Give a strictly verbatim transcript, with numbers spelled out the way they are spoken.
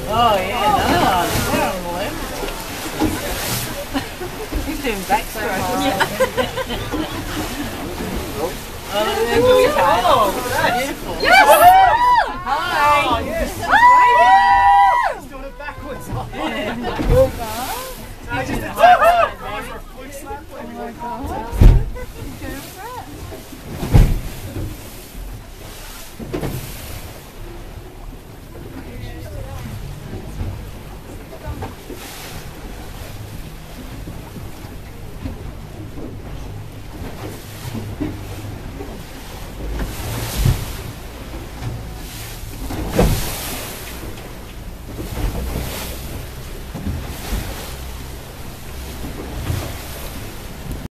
Oh yeah, no, they're unbelievable. He's doing backstroke. Yeah. Oh, there's a